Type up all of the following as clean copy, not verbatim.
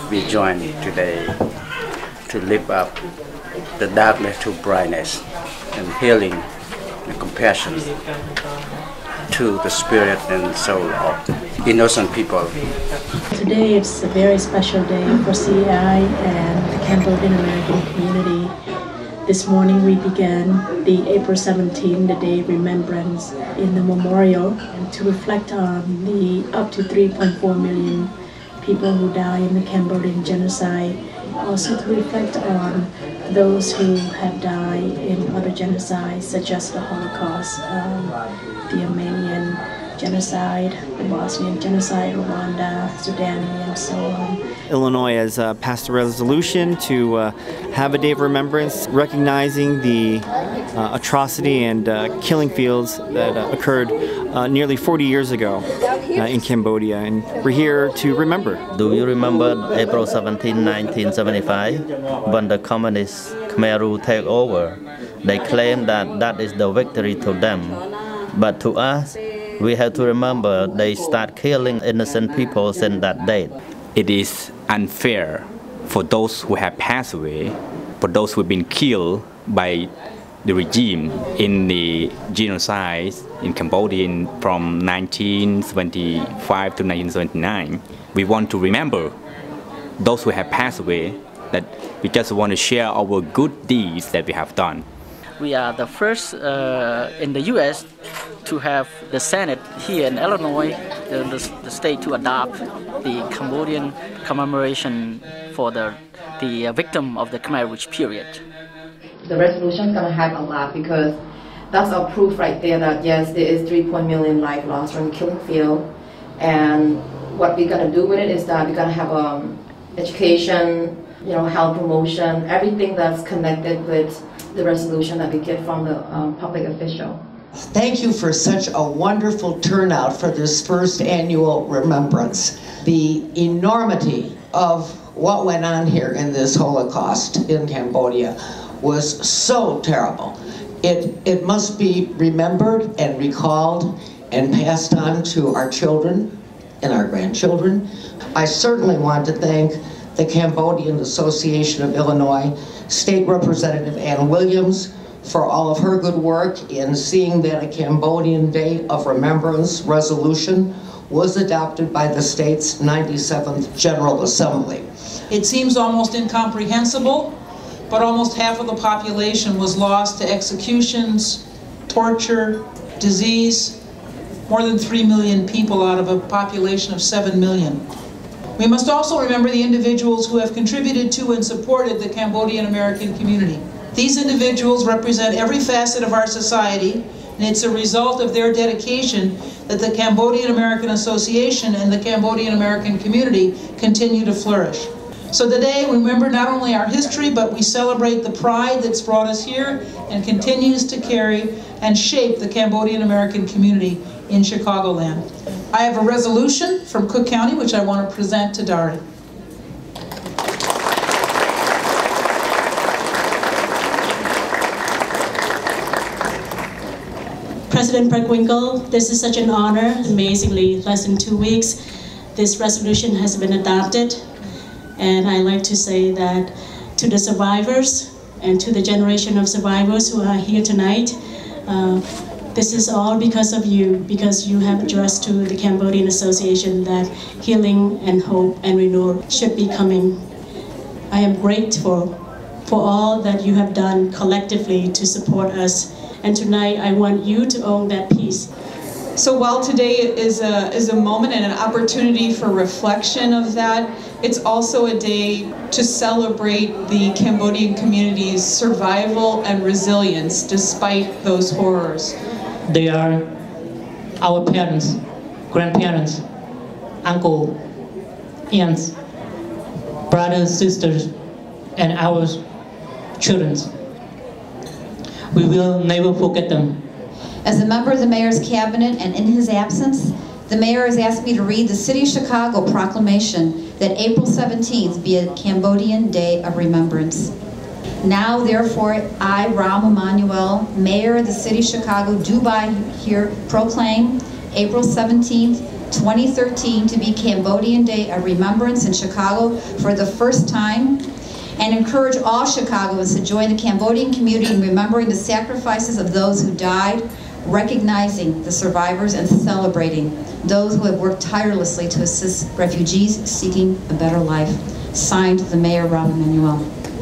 we join today to lift up the darkness to brightness and healing and compassion to the spirit and soul of innocent people. Today it's a very special day for CAI and the Cambodian American community. This morning we began the April 17, the Day of Remembrance, in the memorial, and to reflect on the up to 3.4 million people who died in the Cambodian genocide. Also to reflect on those who have died in other genocides, such as the Holocaust, the Armenian genocide, the Bosnian genocide, Rwanda, Sudan, and so on. Illinois has passed a resolution to have a day of remembrance recognizing the atrocity and killing fields that occurred nearly 40 years ago in Cambodia, and we're here to remember. Do you remember April 17, 1975, when the communist Khmer Rouge take over? They claim that that is the victory to them, but to us, we have to remember they start killing innocent people since that date. It is unfair for those who have passed away, for those who have been killed by the regime in the genocide in Cambodia from 1975 to 1979. We want to remember those who have passed away, that we just want to share our good deeds that we have done. We are the first in the U.S. to have the Senate here in Illinois, the state, to adopt the Cambodian commemoration for the victim of the Khmer Rouge period. The resolution is going to have a lot, because that's a proof right there that yes, there is 3.1 million life lost from the killing field, and what we're going to do with it is that we're going to have education, health promotion, everything that's connected with the resolution that we get from the public official. Thank you for such a wonderful turnout for this first annual remembrance. The enormity of what went on here in this Holocaust in Cambodia was so terrible. It must be remembered and recalled and passed on to our children and our grandchildren. I certainly want to thank the Cambodian Association of Illinois, State Representative Ann Williams, for all of her good work in seeing that a Cambodian Day of Remembrance resolution was adopted by the state's 97th General Assembly. It seems almost incomprehensible, but almost half of the population was lost to executions, torture, disease, more than 3 million people out of a population of 7 million. We must also remember the individuals who have contributed to and supported the Cambodian American community. These individuals represent every facet of our society, and it's a result of their dedication that the Cambodian American Association and the Cambodian American community continue to flourish. So today we remember not only our history, but we celebrate the pride that's brought us here and continues to carry and shape the Cambodian American community in Chicagoland. I have a resolution from Cook County which I want to present to Dari. President Preckwinkle, this is such an honor. Amazingly, less than 2 weeks, this resolution has been adopted. And I'd like to say that to the survivors and to the generation of survivors who are here tonight, this is all because of you, because you have addressed to the Cambodian Association that healing and hope and renewal should be coming. I am grateful for all that you have done collectively to support us. And tonight I want you to own that peace. So while today is a moment and an opportunity for reflection of that, it's also a day to celebrate the Cambodian community's survival and resilience despite those horrors. They are our parents, grandparents, uncle, aunts, brothers, sisters, and our children. We will never forget them. As a member of the Mayor's Cabinet and in his absence, the Mayor has asked me to read the City of Chicago proclamation that April 17th be a Cambodian Day of Remembrance. Now, therefore, I, Rahm Emanuel, Mayor of the City of Chicago, do by here proclaim April 17th 2013 to be Cambodian Day of Remembrance in Chicago for the first time, and encourage all Chicagoans to join the Cambodian community in remembering the sacrifices of those who died, recognizing the survivors, and celebrating those who have worked tirelessly to assist refugees seeking a better life. Signed, the Mayor, Rob Emanuel.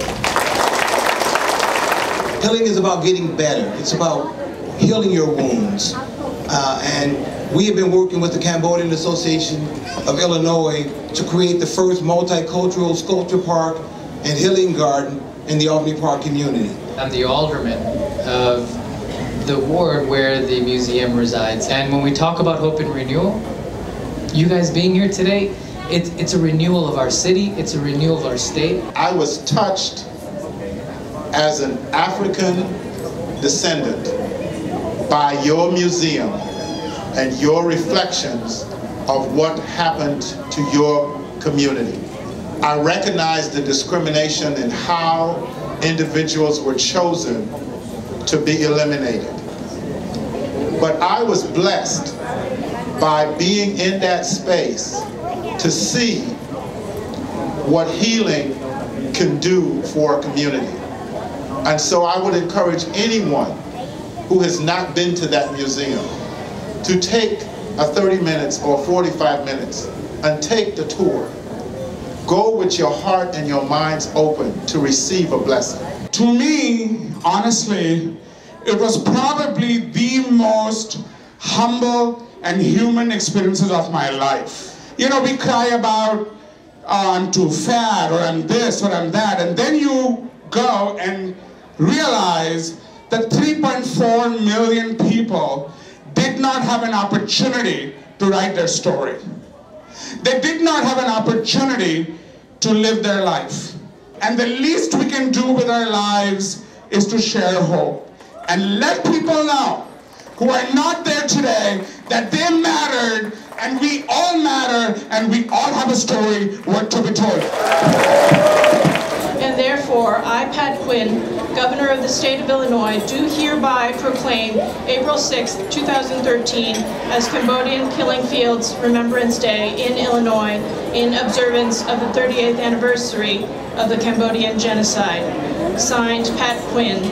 Healing is about getting better. It's about healing your wounds. And we have been working with the Cambodian Association of Illinois to create the first multicultural sculpture park and healing garden in the Albany Park community. I'm the alderman of the ward where the museum resides. And when we talk about hope and renewal, you guys being here today, it's a renewal of our city, it's a renewal of our state. I was touched as an African descendant by your museum and your reflections of what happened to your community. I recognize the discrimination and how individuals were chosen to be eliminated. But I was blessed by being in that space to see what healing can do for a community. And so I would encourage anyone who has not been to that museum to take a 30 minutes or 45 minutes and take the tour. Go with your heart and your minds open to receive a blessing. To me, honestly, it was probably the most humble and human experiences of my life. You know, we cry about, I'm too fat, or I'm this, or I'm that, and then you go and realize that 3.4 million people did not have an opportunity to write their story. They did not have an opportunity to live their life. And the least we can do with our lives is to share hope and let people know who are not there today that they mattered, and we all matter, and we all have a story worth to be told. And therefore, I, Pat Quinn, Governor of the State of Illinois, do hereby proclaim April 6, 2013 as Cambodian Killing Fields Remembrance Day in Illinois in observance of the 38th anniversary of the Cambodian genocide. Signed, Pat Quinn.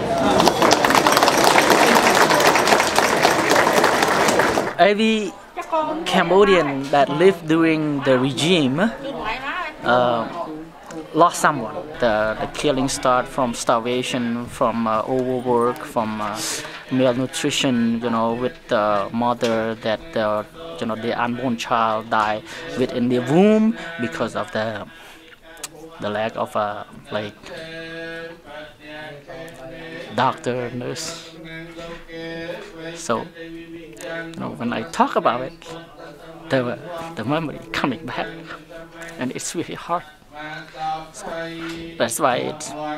Every Cambodian that lived during the regime lost someone. The killing started from starvation, from overwork, from malnutrition, you know, with the mother that the unborn child died within the womb because of the lack of like doctor, nurse. So, you know, when I talk about it, the memory coming back, and it's really hard. So that's why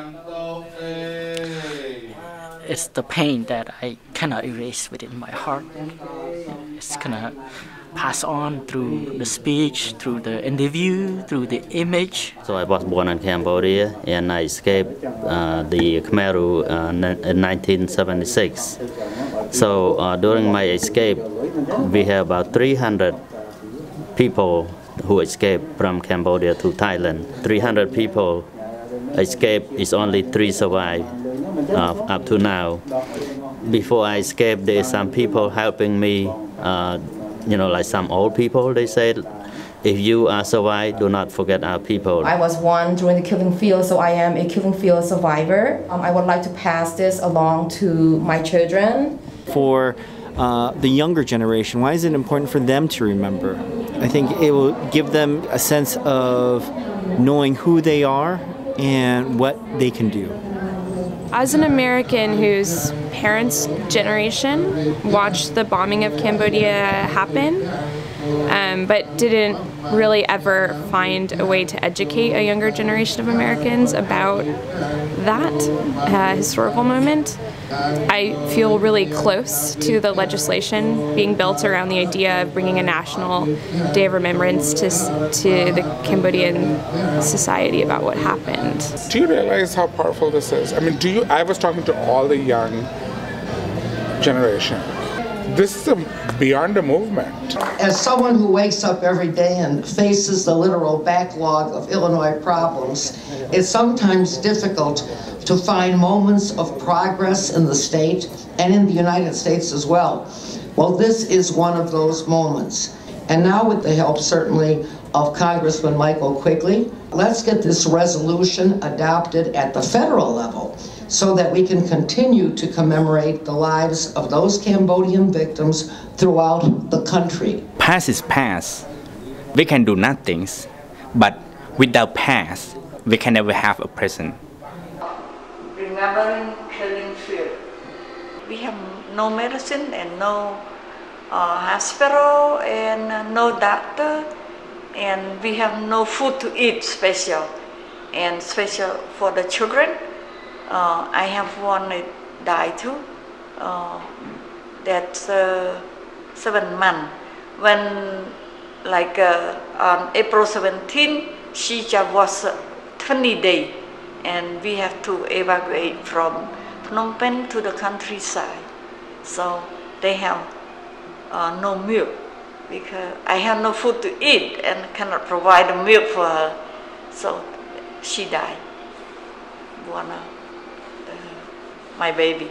it's the pain that I cannot erase within my heart. It's gonna pass on through the speech, through the interview, through the image. So I was born in Cambodia, and I escaped the Khmer Rouge in 1976. So during my escape, we have about 300 people who escaped from Cambodia to Thailand. 300 people escaped, is only 3 survive up to now. Before I escaped, there are some people helping me, you know, like some old people. They said, if you are survived, do not forget our people. I was one during the killing field, so I am a killing field survivor. I would like to pass this along to my children. For the younger generation, why is it important for them to remember? I think it will give them a sense of knowing who they are and what they can do. As an American whose parents' generation watched the bombing of Cambodia happen, but didn't really ever find a way to educate a younger generation of Americans about that historical moment, I feel really close to the legislation being built around the idea of bringing a national day of remembrance to the Cambodian society about what happened. Do you realize how powerful this is? I mean, I was talking to all the young generation. This is a beyond the movement. As someone who wakes up every day and faces the literal backlog of Illinois problems, it's sometimes difficult to find moments of progress in the state and in the United States as well. Well, this is one of those moments. And now with the help, certainly, of Congressman Michael Quigley, let's get this resolution adopted at the federal level so that we can continue to commemorate the lives of those Cambodian victims throughout the country. Past is past. We can do nothing, but without past, we can never have a present. Remembering killing field. We have no medicine and no hospital and no doctor, and we have no food to eat special, and special for the children. I have one that died too. That's 7 months. When like on April 17, she just was 20 days, and we have to evacuate from Phnom Penh to the countryside. So they have no milk because I have no food to eat and cannot provide the milk for her. So she died. One of my baby.